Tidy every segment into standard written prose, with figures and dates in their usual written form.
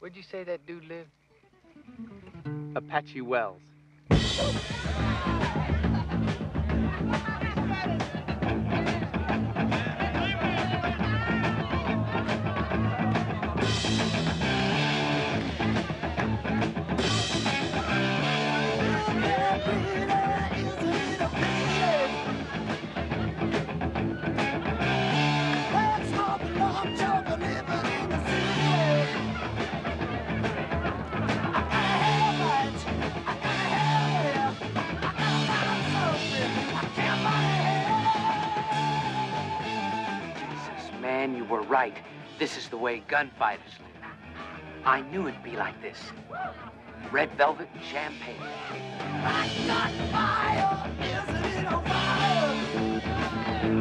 Where'd you say that dude lived? Apache Wells. Man, you were right. This is the way gunfighters live. I knew it'd be like this. Red velvet and champagne.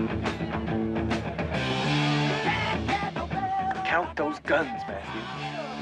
Count those guns, Matthew.